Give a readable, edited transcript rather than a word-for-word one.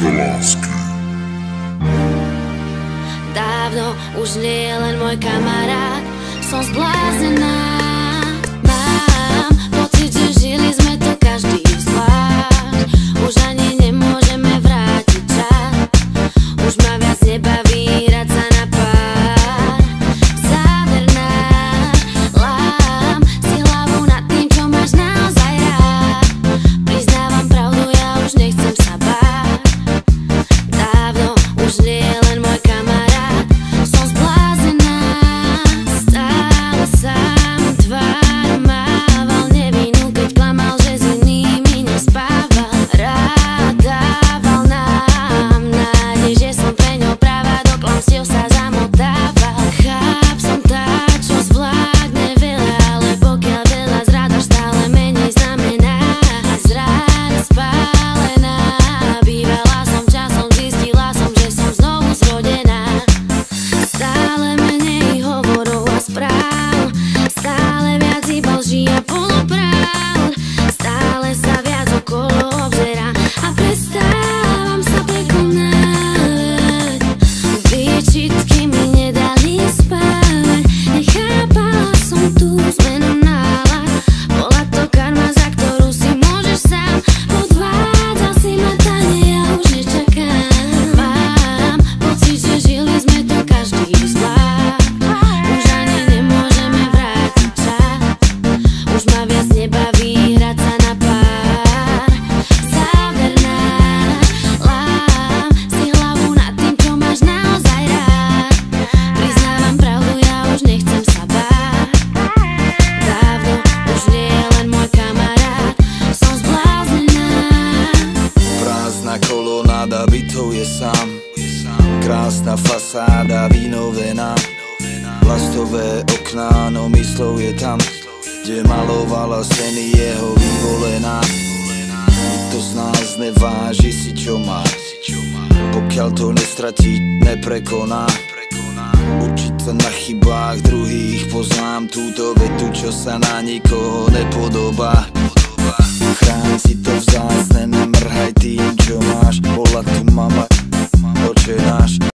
duša lásky. Dávno už nie je len môj kamarát, som zbláznená. Mám pocit, že žili sme to každý zvlášť. Už ani nemôžeme vrátiť čas. Už ma viac nebaví hrať sa na pár. Záverná, lám si hlavu nad tým, čo máš naozaj rád. Priznávam pravdu, ja už nechcem sa báť. Dávno už nie je len môj kamarát, som zbláznená. Stále sám tvár mával nevinu, keď klamal, že s inými nespával. Rád dával nám nádej, že som pre ňou práva, do klamstiev sa zamotával. Cháp som tá, čo zvládne veľa, ale pokiaľ veľa zrádaš, stále menej znamená. Zráda spálená, bývala som časom, zistila som, že som znovu zrodená. Stále menej hovorov a správ, stále viac iba lží a polopravd. Stále sa viac okolo obzerám a prestávam sa prekonávať. Výčitky mi nedali spávať, nechápala som tú zmenu nálad. Bola to karma, za ktorú si môžeš sám. Podvádzal si ma, tane, ja už nečakám. Mám pocit, že žili sme to každý zvlášť. Už ani nemôžeme vrátiť čas. Už ma viac nebaví hrať sa na pár. Záverná, lám si hlavu nad tým, čo máš naozaj rád. Priznávam pravdu, ja už nechcem sa báť. Dávno už nie je len môj kamarát, som zbláznená. Prázdna kolonáda, bytov je sám. Krásna fasáda, vynovená. Plastové okná, no myslov je tam, kde malovala scény jeho vyvolená. Nikto z nás neváži si, čo má, pokiaľ to nestratí, neprekoná. Učiť sa na chybách druhých, poznám túto vetu, čo sa na nikoho nepodobá. Chráň si to vzácne, nemrhaj tým, čo máš. Bola tu